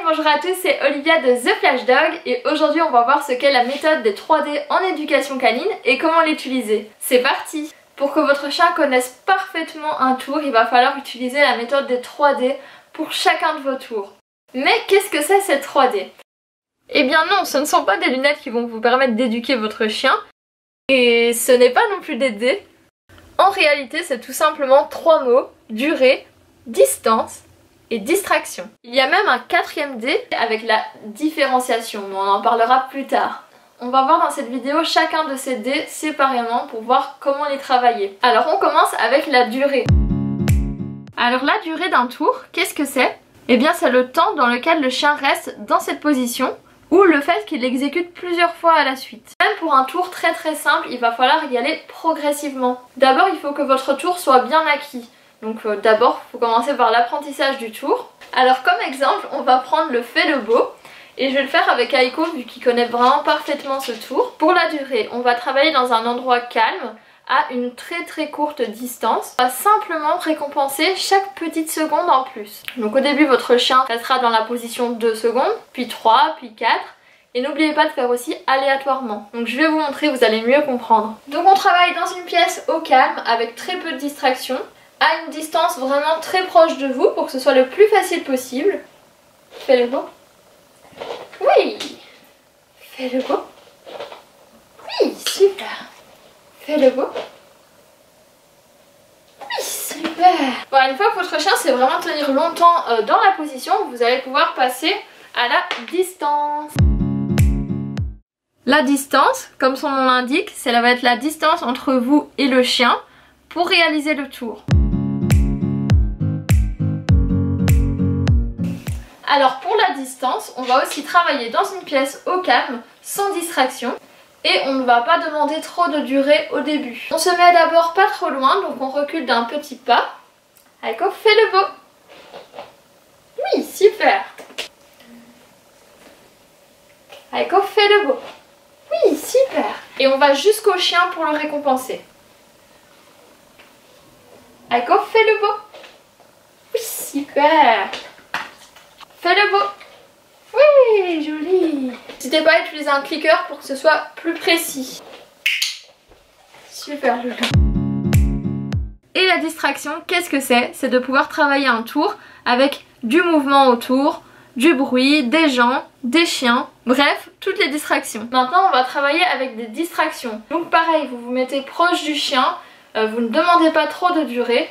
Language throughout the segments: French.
bonjour à tous, c'est Olivia de The Flash Dog et aujourd'hui on va voir ce qu'est la méthode des 3D en éducation canine et comment l'utiliser. C'est parti! Pour que votre chien connaisse parfaitement un tour, il va falloir utiliser la méthode des 3D pour chacun de vos tours. Mais qu'est-ce que c'est ces 3D? Eh bien non, ce ne sont pas des lunettes qui vont vous permettre d'éduquer votre chien et ce n'est pas non plus des dés. En réalité, c'est tout simplement 3 mots: durée, distance et distraction. Il y a même un 4e D avec la différenciation, mais on en parlera plus tard. On va voir dans cette vidéo chacun de ces dés séparément pour voir comment les travailler. Alors on commence avec la durée. Alors la durée d'un tour, qu'est-ce que c'est? Eh bien c'est le temps dans lequel le chien reste dans cette position ou le fait qu'il l'exécute plusieurs fois à la suite. Même pour un tour très simple, il va falloir y aller progressivement. D'abord il faut que votre tour soit bien acquis. Donc d'abord, il faut commencer par l'apprentissage du tour. Alors comme exemple, on va prendre le fais le beau. Et je vais le faire avec Aiko vu qu'il connaît vraiment parfaitement ce tour. Pour la durée, on va travailler dans un endroit calme, à une très courte distance. On va simplement récompenser chaque petite seconde en plus. Donc au début, votre chien restera dans la position 2 secondes, puis 3, puis 4. Et n'oubliez pas de faire aussi aléatoirement. Donc je vais vous montrer, vous allez mieux comprendre. Donc on travaille dans une pièce au calme, avec très peu de distractions, à une distance vraiment très proche de vous pour que ce soit le plus facile possible. Fais le beau. Oui. Fais le beau. Oui, super. Fais le beau. Oui, super. Bon, une fois que votre chien sait vraiment tenir longtemps dans la position, vous allez pouvoir passer à la distance. La distance, comme son nom l'indique, ça va être la distance entre vous et le chien pour réaliser le tour. Alors pour la distance, on va aussi travailler dans une pièce au calme, sans distraction. Et on ne va pas demander trop de durée au début. On se met d'abord pas trop loin, donc on recule d'un petit pas. Aiko, fais le beau. Oui, super. Aiko, fais le beau. Oui, super. Et on va jusqu'au chien pour le récompenser. Aiko, fais le beau. Oui, super. Fais le beau. Oui, joli. N'hésitez pas à utiliser un clicker pour que ce soit plus précis. Super joli. Et la distraction, qu'est-ce que c'est? C'est de pouvoir travailler un tour avec du mouvement autour, du bruit, des gens, des chiens, bref, toutes les distractions. Maintenant, on va travailler avec des distractions. Donc pareil, vous vous mettez proche du chien, vous ne demandez pas trop de durée.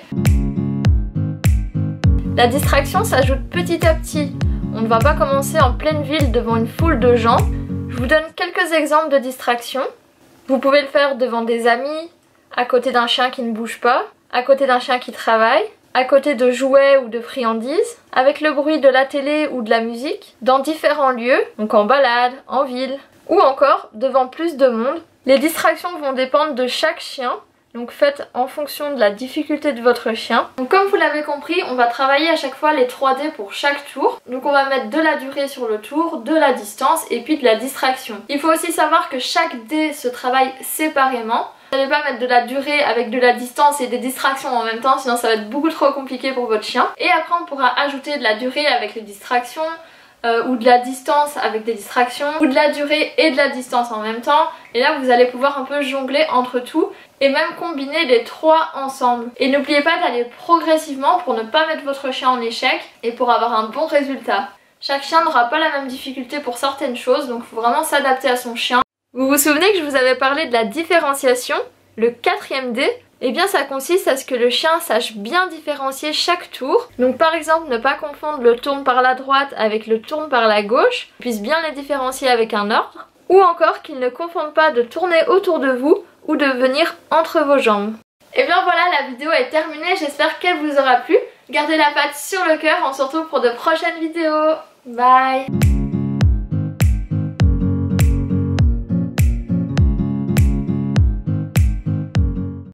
La distraction s'ajoute petit à petit. On ne va pas commencer en pleine ville devant une foule de gens. Je vous donne quelques exemples de distraction. Vous pouvez le faire devant des amis, à côté d'un chien qui ne bouge pas, à côté d'un chien qui travaille, à côté de jouets ou de friandises, avec le bruit de la télé ou de la musique, dans différents lieux, donc en balade, en ville, ou encore devant plus de monde. Les distractions vont dépendre de chaque chien. Donc faites en fonction de la difficulté de votre chien. Donc comme vous l'avez compris, on va travailler à chaque fois les 3D pour chaque tour. Donc on va mettre de la durée sur le tour, de la distance et puis de la distraction. Il faut aussi savoir que chaque dé se travaille séparément. Vous n'allez pas mettre de la durée avec de la distance et des distractions en même temps, sinon ça va être beaucoup trop compliqué pour votre chien. Et après on pourra ajouter de la durée avec les distractions, ou de la distance avec des distractions, ou de la durée et de la distance en même temps. Et là vous allez pouvoir un peu jongler entre tout et même combiner les 3 ensemble. Et n'oubliez pas d'aller progressivement pour ne pas mettre votre chien en échec et pour avoir un bon résultat. Chaque chien n'aura pas la même difficulté pour certaines choses, donc il faut vraiment s'adapter à son chien. Vous vous souvenez que je vous avais parlé de la différenciation, le 4e D? Eh bien ça consiste à ce que le chien sache bien différencier chaque tour. Donc par exemple ne pas confondre le tourne par la droite avec le tourne par la gauche, puisse bien les différencier avec un ordre. Ou encore qu'il ne confonde pas de tourner autour de vous ou de venir entre vos jambes. Et bien voilà, la vidéo est terminée, j'espère qu'elle vous aura plu. Gardez la patte sur le cœur, on se retrouve pour de prochaines vidéos. Bye!